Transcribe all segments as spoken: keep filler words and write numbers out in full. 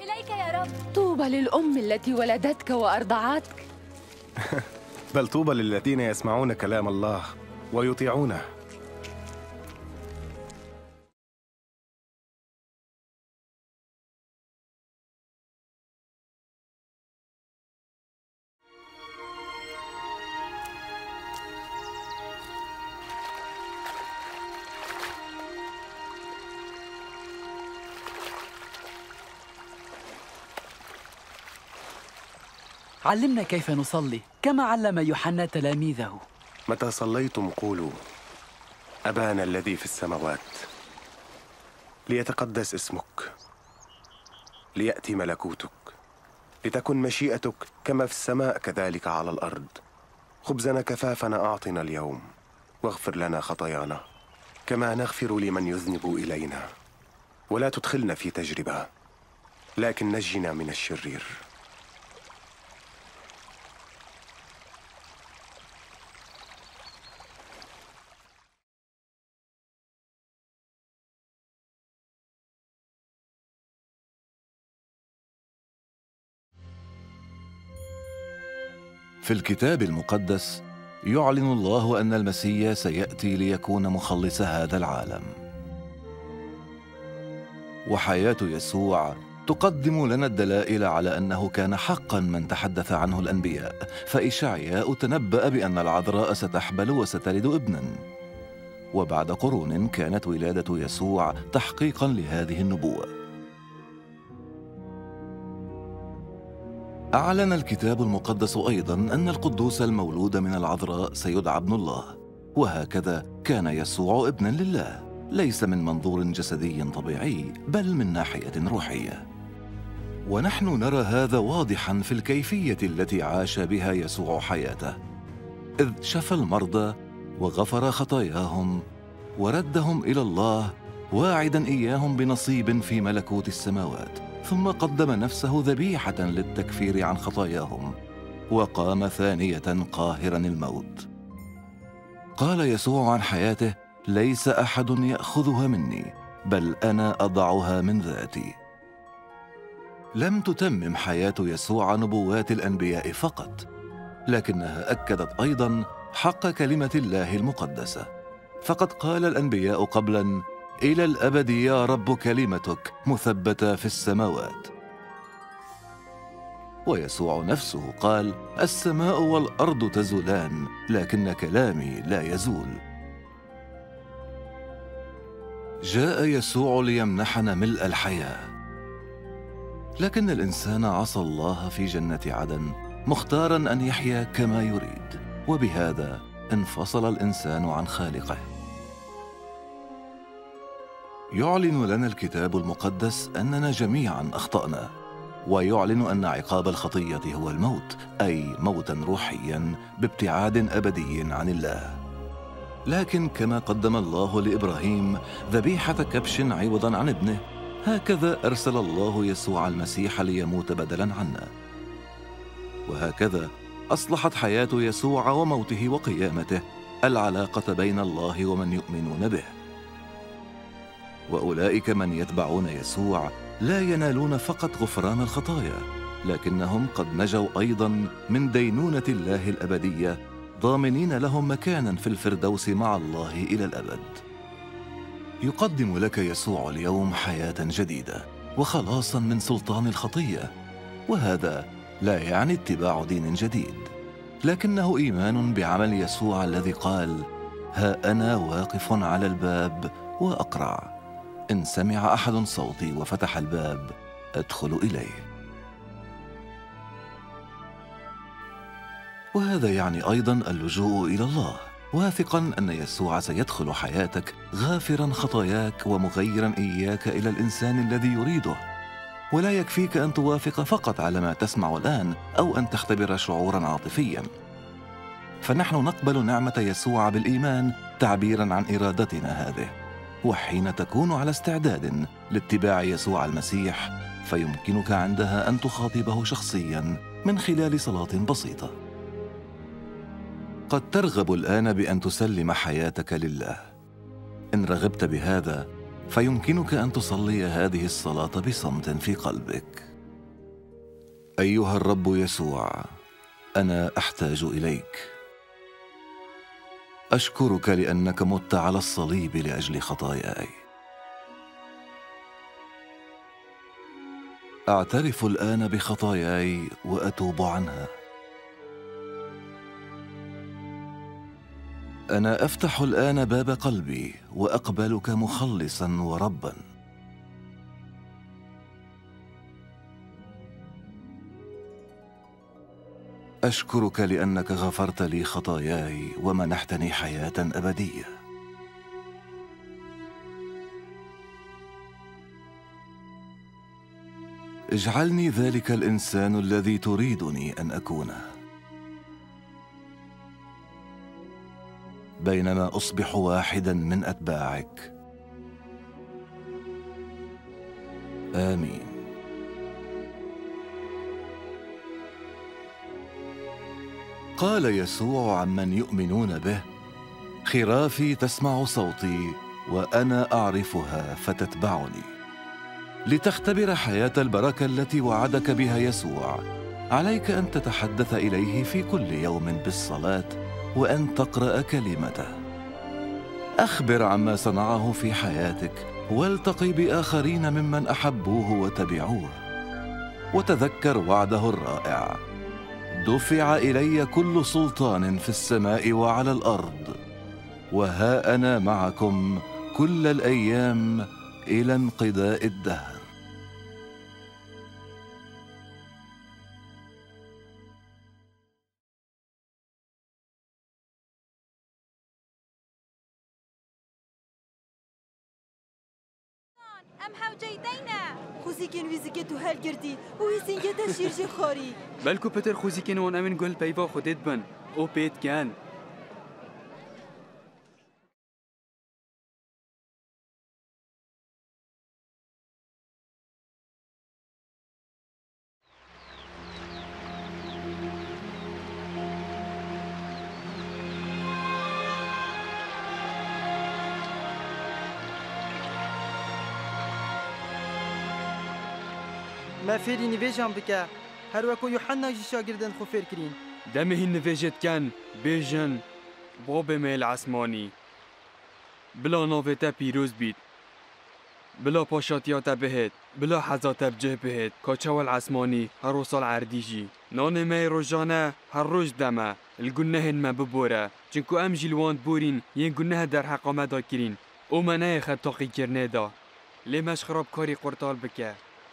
إليك يا رب. طوبى للأم التي ولدتك وأرضعتك. بل طوبى للذين يسمعون كلام الله ويطيعونه. علمنا كيف نصلي كما علم يوحنا تلاميذه. متى صليتم قولوا: أبانا الذي في السماوات، ليتقدس اسمك، ليأتي ملكوتك، لتكن مشيئتك كما في السماء كذلك على الأرض. خبزنا كفافنا أعطنا اليوم، واغفر لنا خطايانا كما نغفر لمن يذنب إلينا، ولا تدخلنا في تجربة لكن نجنا من الشرير. في الكتاب المقدس يعلن الله أن المسيح سيأتي ليكون مخلص هذا العالم، وحياة يسوع تقدم لنا الدلائل على أنه كان حقا من تحدث عنه الأنبياء. فإشعياء تنبأ بأن العذراء ستحبل وستلد ابنا، وبعد قرون كانت ولادة يسوع تحقيقا لهذه النبوة. أعلن الكتاب المقدس أيضاً أن القدوس المولود من العذراء سيدعى ابن الله، وهكذا كان يسوع ابناً لله، ليس من منظور جسدي طبيعي بل من ناحية روحية. ونحن نرى هذا واضحاً في الكيفية التي عاش بها يسوع حياته، إذ شفى المرضى وغفر خطاياهم وردهم إلى الله، واعداً إياهم بنصيب في ملكوت السماوات، ثم قدم نفسه ذبيحة للتكفير عن خطاياهم، وقام ثانية قاهرا الموت. قال يسوع عن حياته: ليس أحد يأخذها مني، بل أنا أضعها من ذاتي. لم تتمم حياة يسوع نبوات الأنبياء فقط، لكنها أكدت أيضا حق كلمة الله المقدسة، فقد قال الأنبياء قبلا: إلى الأبد يا رب كلمتك مثبتة في السماوات. ويسوع نفسه قال: السماء والأرض تزولان لكن كلامي لا يزول. جاء يسوع ليمنحنا ملء الحياة، لكن الإنسان عصى الله في جنة عدن، مختارا أن يحيا كما يريد، وبهذا انفصل الإنسان عن خالقه. يعلن لنا الكتاب المقدس أننا جميعاً أخطأنا، ويعلن أن عقاب الخطية هو الموت، أي موتاً روحياً بابتعاد أبدي عن الله. لكن كما قدم الله لإبراهيم ذبيحة كبش عوضاً عن ابنه، هكذا أرسل الله يسوع المسيح ليموت بدلاً عنا. وهكذا أصلحت حياة يسوع وموته وقيامته العلاقة بين الله ومن يؤمنون به. وأولئك من يتبعون يسوع لا ينالون فقط غفران الخطايا، لكنهم قد نجوا أيضاً من دينونة الله الأبدية، ضامنين لهم مكاناً في الفردوس مع الله إلى الأبد. يقدم لك يسوع اليوم حياة جديدة وخلاصاً من سلطان الخطية، وهذا لا يعني اتباع دين جديد، لكنه إيمان بعمل يسوع الذي قال: ها أنا واقف على الباب وأقرع، إن سمع أحد صوتي وفتح الباب أدخل إليه. وهذا يعني أيضاً اللجوء إلى الله، واثقاً أن يسوع سيدخل حياتك غافراً خطاياك ومغيراً إياك إلى الإنسان الذي يريده. ولا يكفيك أن توافق فقط على ما تسمع الآن أو أن تختبر شعوراً عاطفياً، فنحن نقبل نعمة يسوع بالإيمان تعبيراً عن إرادتنا هذه. وحين تكون على استعداد لاتباع يسوع المسيح، فيمكنك عندها أن تخاطبه شخصياً من خلال صلاة بسيطة. قد ترغب الآن بأن تسلم حياتك لله. إن رغبت بهذا، فيمكنك أن تصلي هذه الصلاة بصمت في قلبك. أيها الرب يسوع، أنا أحتاج إليك. أشكرك لأنك مت على الصليب لأجل خطاياي. أعترف الآن بخطاياي وأتوب عنها. أنا أفتح الآن باب قلبي وأقبلك مخلصاً ورباً. أشكرك لأنك غفرت لي خطاياي ومنحتني حياة أبدية. اجعلني ذلك الإنسان الذي تريدني أن أكونه، بينما أصبح واحداً من أتباعك. آمين. قال يسوع عمن يؤمنون به: خرافي تسمع صوتي وأنا أعرفها فتتبعني. لتختبر حياة البركة التي وعدك بها يسوع، عليك أن تتحدث إليه في كل يوم بالصلاة وأن تقرأ كلمته. أخبر عما صنعه في حياتك، والتقي بآخرين ممن أحبوه وتبعوه، وتذكر وعده الرائع: دفع إلي كل سلطان في السماء وعلى الأرض، وها أنا معكم كل الأيام إلى انقضاء الدهر. ام هاوجيدينا خوزيكين ويزيكيتو هالجردي ويزينجيتا شيرجي خوري بلكو بتر خوزيكين وان امن قول بيفا خودت بن او بيت كان. ما فيري نيفيجان بك هر وكو يوحنا جي شاگردن خو فير كرين دمه النفيجت كان بيجن بوب ميل عسماني بلا نوفيتا بيروز بيت بلا پاشاتياتا بهت بلا حزاتا بجه بهت كاچاو العسماني هر وصال عرديجي نان مي روجانا هر روج دمه الگنهن ما ببوره چنكو ام جلوان بورين ين گنه در حقا مدا كرين او منه خطاقي كرنه دا لمش خراب كاري قرطال بكه.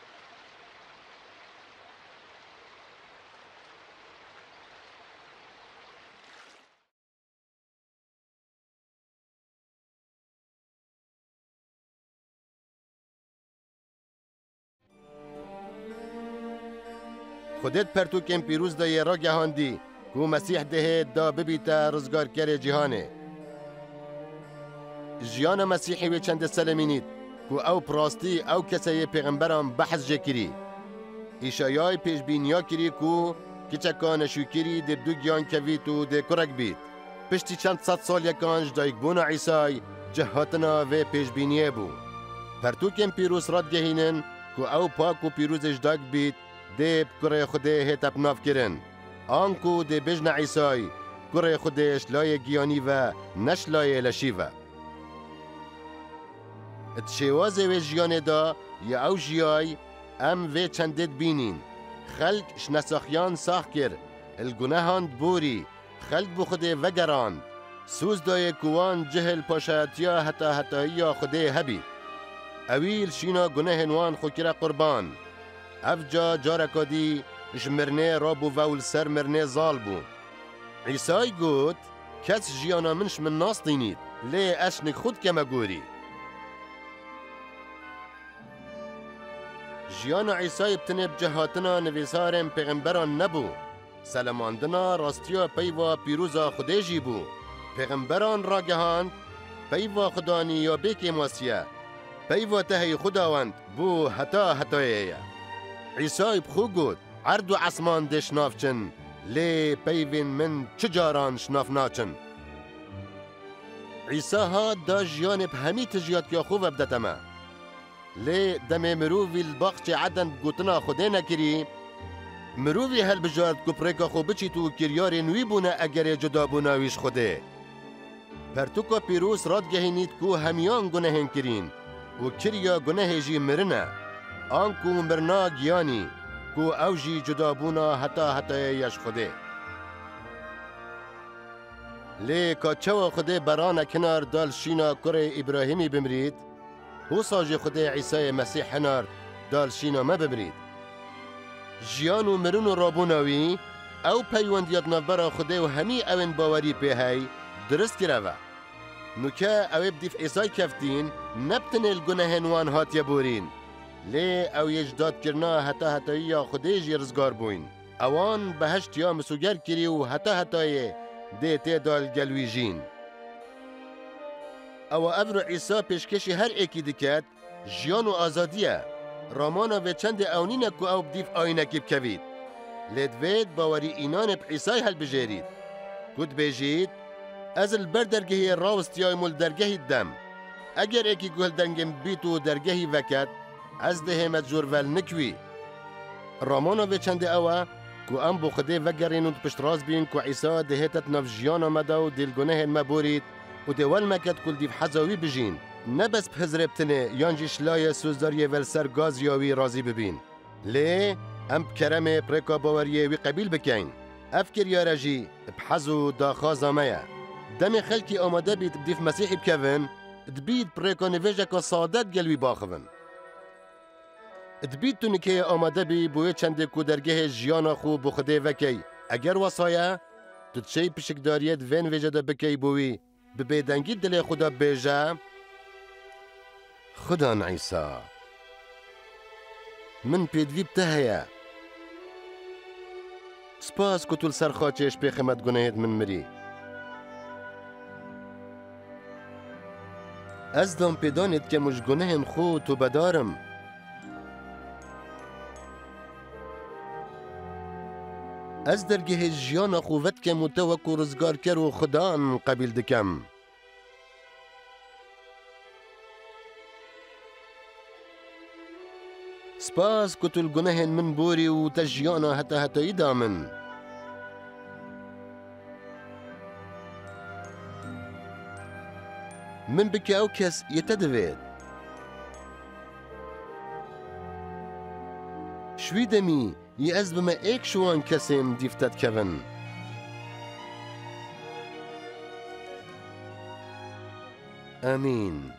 خودت پرتوکن پیروز دا یه را گهاندی کو مسیح ده دا ببیتا رزگار کر جهانه. جیان مسیحی و چند سلمینید کو او پراستی او کسی پیغمبران بحث جکری. ایشایای پیش بینیا کری کو کچکان شوکری ده دو گیان کویت و ده کرک بید. پشتی چند صد سال یکانج دایک بونا عیسای جهاتنا و پیش بینیه بو. پرتوکن پیروز راد گهینن کو او پاک و پیروزش داک بید دب کره خوده هتب ناف کرن. آنکو ده بجن عیسای کره خودش لای گیانی و نش لای لشیوه. اتشوازه و جیانه دا یا او جیای ام و چندت بینین. خلق شنساخیان ساخ کر. الگناهان بوری. خلق بو خوده وگران. سوز دای کوان جهل پاشاتیا حتا حتایا خوده هبی. اویل شینا گناه نوان خوکره قربان. افجا جارکا دی جمرنه رابو وول سر مرنه زال بو. عیسای گوت کس جیانا منش من ناس دینید لی اشنک خود کما گوری. جیانا عیسای بتنب جهاتنا نویسارم پیغمبران نبو. سلماندنا راستیا پیوا پیروزا خودجی بو. پیغمبران را گهاند پیوا خدانی یا بیک ماسیه. پیوا تهی خداوند بو حتا حتایه. عیسای بخو گود عرض و عصمان ده شنافچن لی پیوین من چجاران شناف ناچن. عیسی ها دا جیان بهمی تجیات که خوب بدتما لی دم مرووی الباقچ عدن بگوتنا خوده نکری مروی هل بجارد کو پریکا خو بچی تو کریار نوی بونه اگر جدا بوناویش خوده. پرتوکا پیروس راد گهینید کو همیان گناهن کرین و کریا گناه جی مرنه. آن کو مرنا گیانی کو اوجی جدا بونا حتا حتا یش خوده. لی کچوا خوده بران کنار دال شینا کره ابراهیمی بمرید هو ساج خوده عیسی مسیح هنار دال شینا ما بمرید. جیان و مرون و رابوناوی او پیوندیات نفبرا خوده و همی اوین باوری پیهی درست کرده. نوکه او بدیف ایسای کفتین نبتن الگناهن وان هات یبورین. لی او یجداد کرنا حتا حتایی یا خوده جی رزگار بوین. اوان بهشت یا مسوگر کری و حتا حتایی ده تدال گلوی جین. او افرو عیسی پیشکشی هر ایکی دکت جیان و آزادیه. رامانا و چند اونینه که او بدیف آینه کب کوید. لدوید باوری اینان بعیسای هل بجارید. کد بجید از البردرگهی راوستیای مول درگهی دم. اگر ایکی گل دنگم بیتو درگهی وکت از ده مجور ول نکوی. رامانا و چند اوه کو ام بو خده وگرین و پشت راز بین کو عیسی دهتت نف جیانا مدا و دل گناه مبورید و دول مکت کل دیف حزاوی بجین. نبس بحزر بتنه یانجی شلای سوزداری ول سر گاز یاوی رازی ببین. لی ام بکرم پریکا باوریه وی قبیل بکین. افکر یا رجی بحزو داخازا میا. دم خلکی آماده بیت بدیف مسیحی بکوین دبید پریکا نویجه که صادت گلوی باخون. دبید تو نکه آماده بی بوی چند کودرگه جیانا خوب بخده وکی. اگر وصایه تو چه پشکداریت وین ویجه دا بکی بوی ببیدنگی دل خدا بیجه خدا عیسی من پیدوی بتهیه سپاس کتول سرخاچش پیخمت گناهید من مری از دام پیدانید که مش گناهن خو تو بدارم از درگه جیان خوفت که متوک و رزگار کر و خدان قبیل دکم سپاس کتل گناهن من بوری و تجیانا حتی حتی دامن من بکی او کس یتدوید شوی دمی ی از بما ایک شوان کسیم دیفتت کون آمین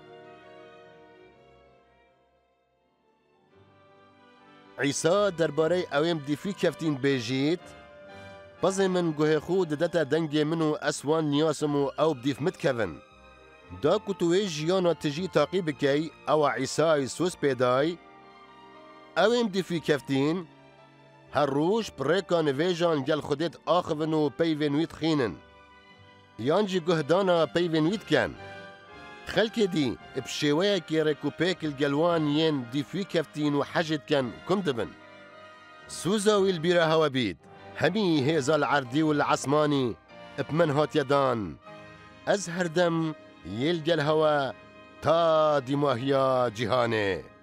عیسی درباره اویم دیفی کفتین بیجید بازی من گوه خود دتا دنگ منو اسوان نیاسم و او بدیف متکون دا کتوی جیانا تجی تاقیب کی او عیسی سوس پیدای اویم دیفی کفتین هر روش پریکا نویجان گل خودت آخون و پیونویت خینن یانجی گهدانا پیونویت کن خلکی دی بشیوه که رکو پیکل گلوان ین دیفی کفتین و حجت کن کم دبن سوزاوی البیره هوا بید همی هیزا العردی والعصمانی بمن هات یدان از هر دم یلگل هوا تا دیماهیا جهانه